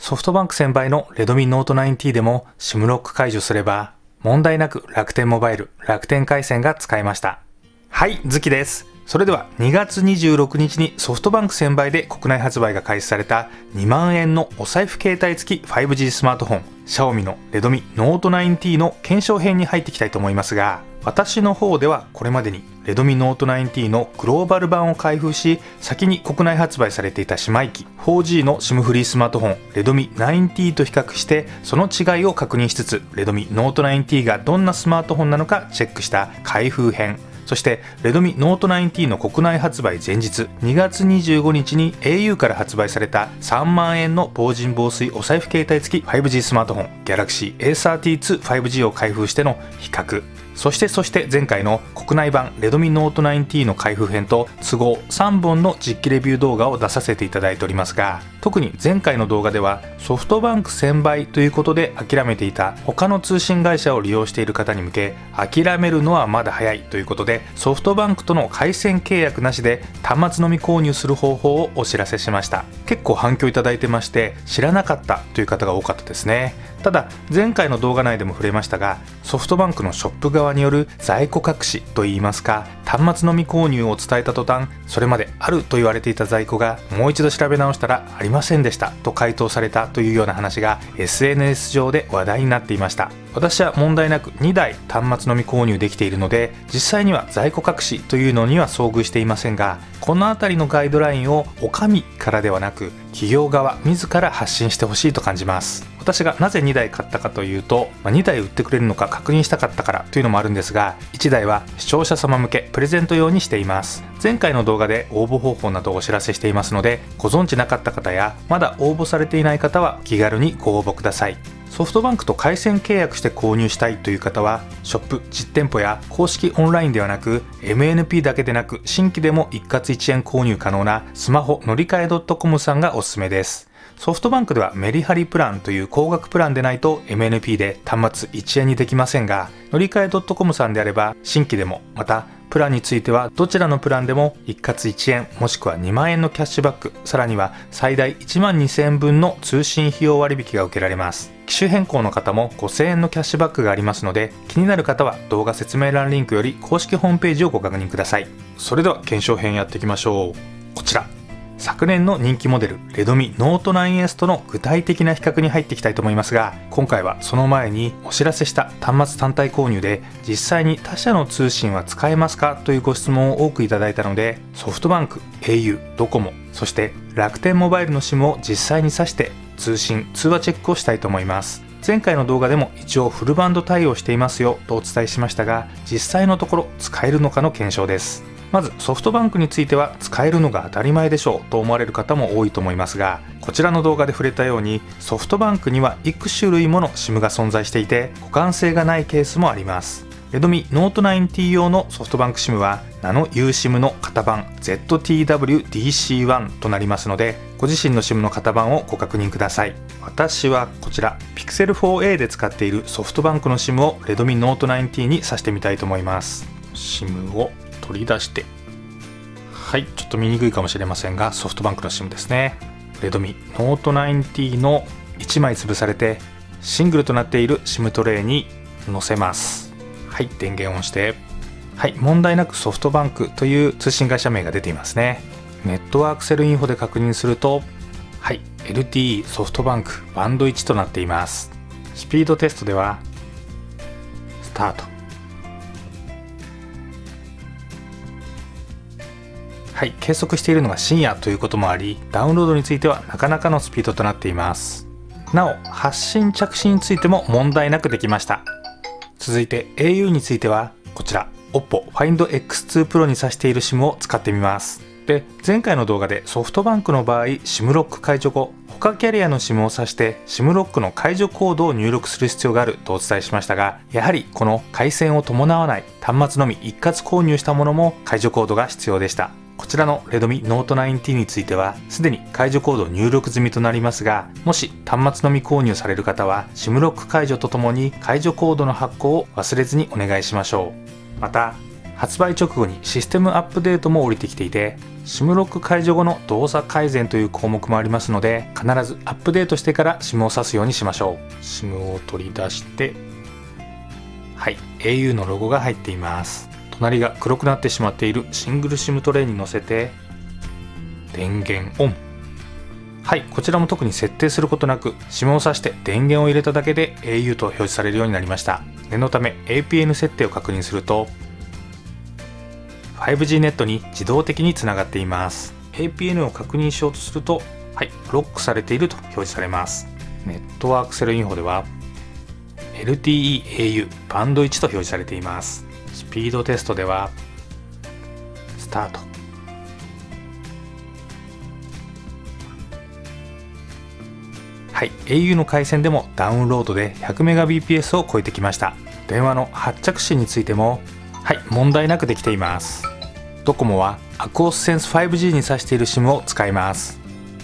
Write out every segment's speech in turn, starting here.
ソフトバンク専売のレドミノート 9T でも SIM ロック解除すれば問題なく楽天モバイル、楽天回線が使えました。はい、ズキです。それでは2月26日にソフトバンク専売で国内発売が開始された2万円のお財布携帯付き 5G スマートフォン、シャオミのレドミノート 9T の検証編に入っていきたいと思いますが、私の方ではこれまでにレドミノート 9T のグローバル版を開封し、先に国内発売されていた姉妹機 4G の SIM フリースマートフォンレドミ 9T と比較してその違いを確認しつつ、レドミノート 9T がどんなスマートフォンなのかチェックした開封編、そしてレドミノート 9T の国内発売前日2月25日に au から発売された3万円の防塵防水お財布携帯付き 5G スマートフォン Galaxy A32 5G を開封しての比較、そして前回の国内版レドミノート 9T の開封編と都合3本の実機レビュー動画を出させていただいておりますが、特に前回の動画ではソフトバンク専売ということで諦めていた他の通信会社を利用している方に向け、諦めるのはまだ早いということでソフトバンクとの回線契約なしで端末のみ購入する方法をお知らせしました。結構反響いただいてまして、知らなかったという方が多かったですね。ただ前回の動画内でも触れましたが、ソフトバンクのショップ側による在庫隠しといいますか、端末のみ購入を伝えた途端、それまであると言われていた在庫がもう一度調べ直したらありませんでしたと回答されたというような話が SNS 上で話題になっていました。私は問題なく2台端末のみ購入できているので、実際には在庫隠しというのには遭遇していませんが、この辺りのガイドラインをお上からではなく企業側自ら発信してほしいと感じます。私がなぜ2台買ったかというと、2台売ってくれるのか確認したかったからというのもあるんですが、1台は視聴者様向けプレゼント用にしています。前回の動画で応募方法などをお知らせしていますので、ご存知なかった方やまだ応募されていない方は気軽にご応募ください。ソフトバンクと回線契約して購入したいという方は、ショップ実店舗や公式オンラインではなく MNP だけでなく新規でも一括1円購入可能なスマホ乗り換え .com さんがおすすめです。ソフトバンクではメリハリプランという高額プランでないと MNP で端末1円にできませんが、乗り換え .com さんであれば新規でも、またプランについてはどちらのプランでも一括1円もしくは2万円のキャッシュバック、さらには最大1万2000円分の通信費用割引が受けられます。機種変更の方も5000円のキャッシュバックがありますので、気になる方は動画説明欄リンクより公式ホームページをご確認ください。それでは検証編やっていきましょう。こちら昨年の人気モデルレドミノート 9S との具体的な比較に入っていきたいと思いますが、今回はその前にお知らせした端末単体購入で実際に他社の通信は使えますかというご質問を多くいただいたので、ソフトバンク、au、ドコモ、そして楽天モバイルの SIM を実際に挿して通信・通話チェックをしたいと思います。前回の動画でも一応フルバンド対応していますよとお伝えしましたが、実際のところ使えるのかの検証です。まずソフトバンクについては使えるのが当たり前でしょうと思われる方も多いと思いますが、こちらの動画で触れたようにソフトバンクには幾種類もの SIM が存在していて互換性がないケースもあります。レドミノート 9T 用のソフトバンク SIM はナノ USIM の型番 ZTWDC1 となりますので、ご自身の SIM の型番をご確認ください。私はこちら Pixel 4a で使っているソフトバンクの SIM をレドミノート 9T に挿してみたいと思います。 SIM を取り出して、はい、ちょっと見にくいかもしれませんがソフトバンクの SIM ですね。レドミノート 9T の1枚潰されてシングルとなっている SIM トレイに載せます。はい、電源を押して、はい、問題なくソフトバンクという通信会社名が出ていますね。ネットワークセルインフォで確認すると、はい、LTE ソフトバンクバンド1となっています。スピードテストではスタート。はい、計測しているのが深夜ということもあり、ダウンロードについてはなかなかのスピードとなっています。なお発信着信についても問題なくできました。続いて au についてはこちら OPPO Find X2 Pro に挿している SIM を使ってみます。で、前回の動画でソフトバンクの場合 SIM ロック解除後他キャリアの SIM を挿して SIM ロックの解除コードを入力する必要があるとお伝えしましたが、やはりこの回線を伴わない端末のみ一括購入したものも解除コードが必要でした。こちらのレドミノート 9T についてはすでに解除コード入力済みとなりますが、もし端末のみ購入される方は SIM ロック解除とともに解除コードの発行を忘れずにお願いしましょう。また発売直後にシステムアップデートも降りてきていて、 SIM ロック解除後の動作改善という項目もありますので、必ずアップデートしてから SIM を挿すようにしましょう。SIM を取り出して、はい、au のロゴが入っています。隣が黒くなってしまっているシングル SIM トレイに乗せて、電源オン。はい、こちらも特に設定することなく SIM を挿して電源を入れただけで au と表示されるようになりました。念のため APN 設定を確認すると 5G ネットに自動的につながっています。 APN を確認しようとすると、はい、ロックされていると表示されます。ネットワークセルインフォでは LTE-au バンド1と表示されています。スピードテストではスタート。はい、au の回線でもダウンロードで 100Mbps を超えてきました。電話の発着信についても、はい、問題なくできています。ドコモはアクオスセンス 5G に挿している SIM を使います。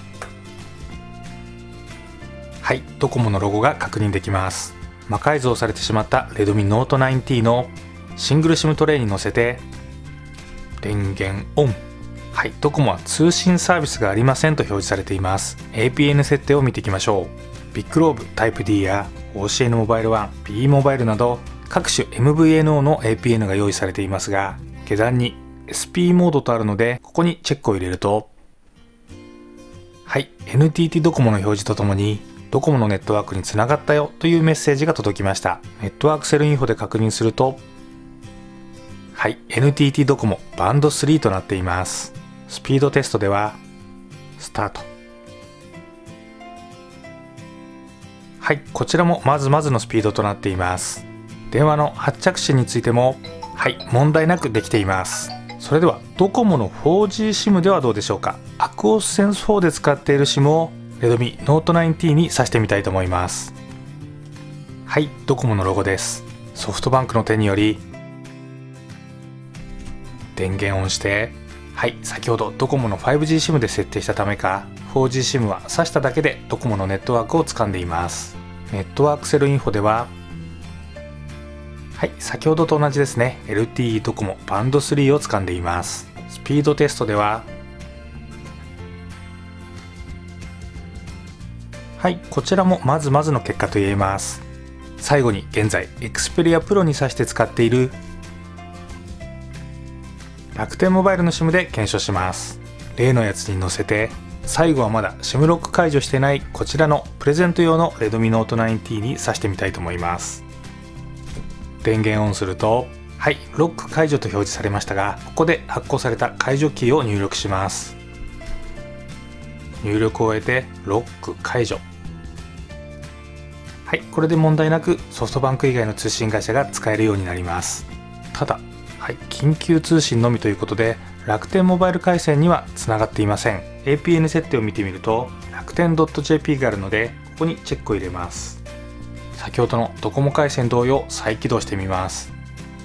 はい、ドコモのロゴが確認できます。魔改造されてしまった Redmi Note 9T のシングル SIM トレイに乗せて電源オン。はい、ドコモは通信サービスがありませんと表示されています。 APN 設定を見ていきましょう。ビッグローブ Type D や OCN モバイル 1、B モバイルなど各種 MVNO の APN が用意されていますが、下段に SP モードとあるので、ここにチェックを入れると、はい、NTT ドコモの表示とともにドコモのネットワークにつながったよというメッセージが届きました。ネットワークセルインフォで確認すると、はい、NTT ドコモバンド3となっています。スピードテストではスタート。はい、こちらもまずまずのスピードとなっています。電話の発着信についても、はい、問題なくできています。それではドコモの 4G SIM ではどうでしょうか。アクオスセンス4で使っている SIM を Redmi Note 9T に挿してみたいと思います。はい、ドコモのロゴです。ソフトバンクの手により電源オンして、はい、先ほどドコモの 5G SIM で設定したためか 4G SIM は挿しただけでドコモのネットワークを掴んでいます。ネットワークセルインフォでは、はい、先ほどと同じですね。 LTE ドコモバンド3を掴んでいます。スピードテストでは、はい、こちらもまずまずの結果と言えます。最後に現在 Xperia Pro に挿して使っている楽天モバイルの SIM で検証します。例のやつに乗せて、最後はまだ SIM ロック解除してないこちらのプレゼント用の Redmi Note 9T に挿してみたいと思います。電源オンすると、はい、ロック解除と表示されましたが、ここで発行された解除キーを入力します。入力を終えてロック解除。はい、これで問題なくソフトバンク以外の通信会社が使えるようになります。ただ、はい、緊急通信のみということで楽天モバイル回線にはつながっていません。 APN 設定を見てみると楽天 .jp があるので、ここにチェックを入れます。先ほどのドコモ回線同様再起動してみます。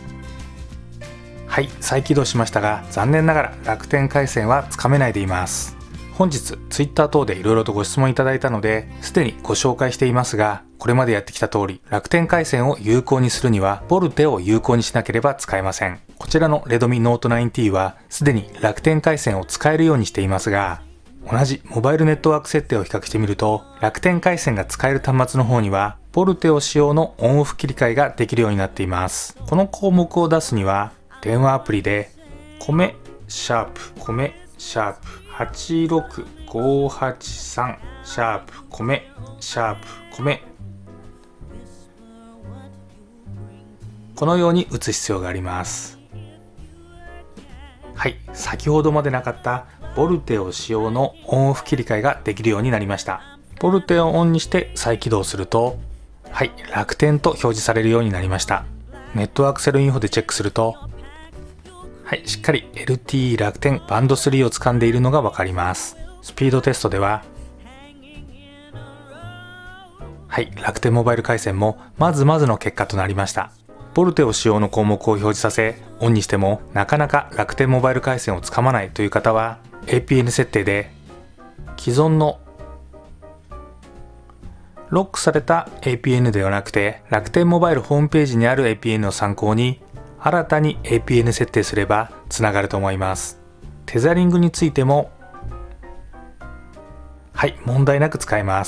はい、再起動しましたが、残念ながら楽天回線はつかめないでいます。本日 Twitter 等でいろいろとご質問いただいたので、すでにご紹介していますが、これまでやってきた通り楽天回線を有効にするにはボルテを有効にしなければ使えません。こちらの Redmi Note 9T はすでに楽天回線を使えるようにしていますが、同じモバイルネットワーク設定を比較してみると、楽天回線が使える端末の方にはボルテオ使用のオンオフ切り替えができるようになっています。この項目を出すには電話アプリで米シャープ米シャープ86583シャープ米シャープ米、このように打つ必要があります。はい、先ほどまでなかったボルテオ使用のオンオフ切り替えができるようになりました。ボルテをオンにして再起動すると、はい、楽天と表示されるようになりました。ネットワークセルインフォでチェックすると、はい、しっかり LTE 楽天バンド3を掴んでいるのがわかります。スピードテストでは、はい、楽天モバイル回線もまずまずの結果となりました。ボルテオ使用の項目を表示させ、オンにしてもなかなか楽天モバイル回線をつかまないという方は、APN 設定で既存のロックされた APN ではなくて、楽天モバイルホームページにある APN を参考に新たに APN 設定すればつながると思います。 テザリングについても、はい、問題なく使えます。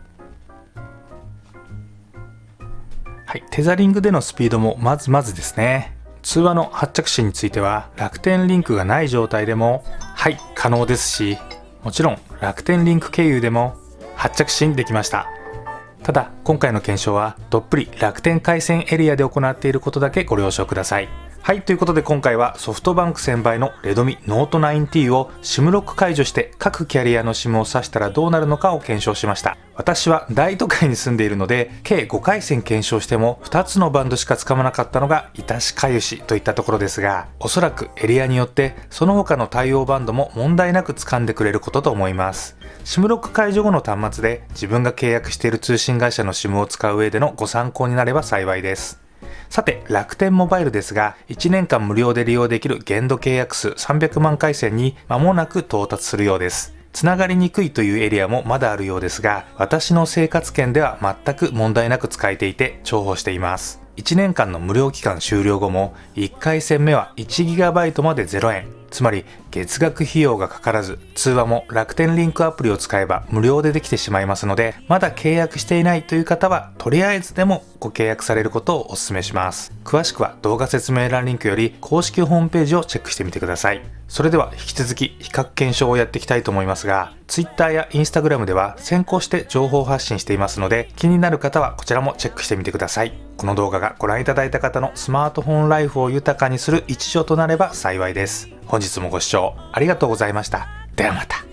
はい、テザリングでのスピードもまずまずですね。通話の発着信については楽天リンクがない状態でも、はい、可能ですし、もちろん楽天リンク経由でも発着信できました。ただ、今回の検証はどっぷり楽天回線エリアで行っていることだけご了承ください。はい、ということで今回はソフトバンク1000倍のレドミノート 9T を SIM ロック解除して各キャリアの SIM を挿したらどうなるのかを検証しました。私は大都会に住んでいるので、計5回線検証しても2つのバンドしか掴まなかったのが致しかゆしといったところですが、おそらくエリアによってその他の対応バンドも問題なく掴んでくれることと思います。SIM ロック解除後の端末で自分が契約している通信会社の SIM を使う上でのご参考になれば幸いです。さて、楽天モバイルですが、1年間無料で利用できる限度契約数300万回線に間もなく到達するようです。つながりにくいというエリアもまだあるようですが、私の生活圏では全く問題なく使えていて重宝しています。1年間の無料期間終了後も、1回線目は 1GB まで0円。つまり月額費用がかからず、通話も楽天リンクアプリを使えば無料でできてしまいますので、まだ契約していないという方はとりあえずでもご契約されることをお勧めします。詳しくは動画説明欄リンクより公式ホームページをチェックしてみてください。それでは引き続き比較検証をやっていきたいと思いますが、Twitter や Instagram では先行して情報発信していますので、気になる方はこちらもチェックしてみてください。この動画がご覧いただいた方のスマートフォンライフを豊かにする一助となれば幸いです。本日もご視聴ありがとうございました。ではまた。